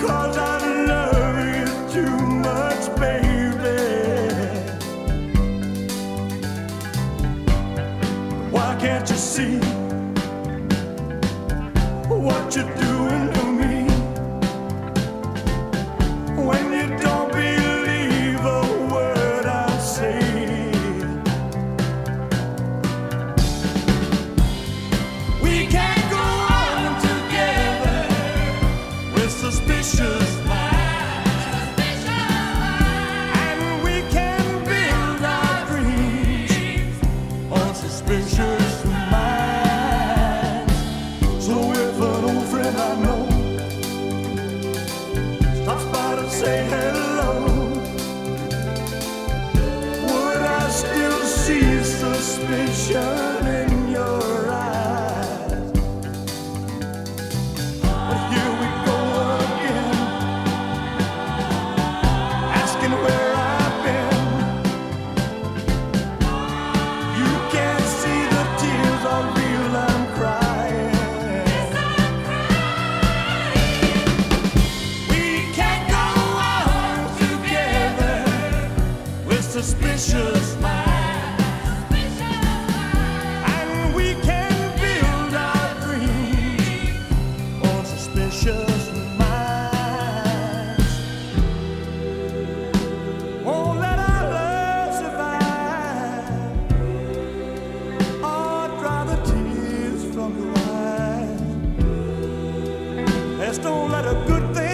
'cause I love you too much, baby. Why can't you see what you're doing to me? When you don't believe a word I say, we can't go on together with suspicious minds, and we can build our dreams on suspicious minds. So if an old friend I know stops by to say hello, would I still see suspicion in your eyes? But here we go again, asking where I've been. You can't see the tears are real, I'm crying. We can't go on together with suspicious minds, and we can build our dreams on suspicious minds. Won't let our love survive, or dry the tears from your eyes. Let's don't let a good thing